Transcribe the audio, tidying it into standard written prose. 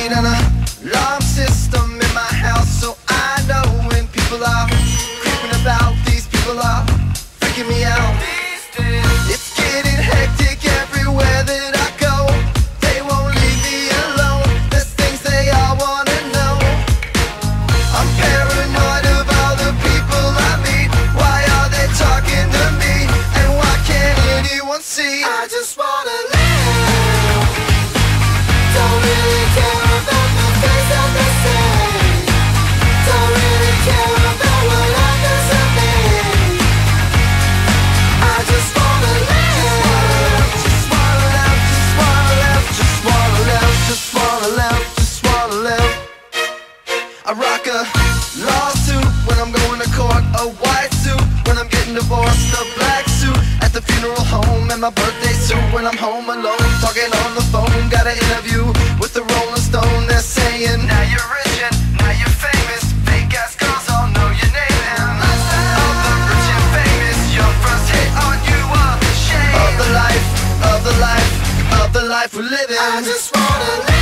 need an alarm system in my house, so I know when people are creeping about. These people are freaking me out. It's getting hectic everywhere that I go. They won't leave me alone. There's things they all wanna know. I'm paranoid of all the people I meet. Why are they talking to me? And why can't anyone see? I just wanna live. Don't really care about the things that they say. Don't really care about what happens to me. I just wanna live. Just wanna live, just wanna live, just wanna live, just wanna live, just wanna live. I rock a lawsuit when I'm going to court, a white suit when I'm getting divorced, a black suit at the funeral home, and my birthday suit when I'm home alone, talking on the phone. Got an interview with the Rolling Stone. They're saying, now you're rich and now you're famous. Fake ass girls all know your name, and all the rich and famous, your first hit on you are shame of the life, of the life, of the life we're living. I just wanna live.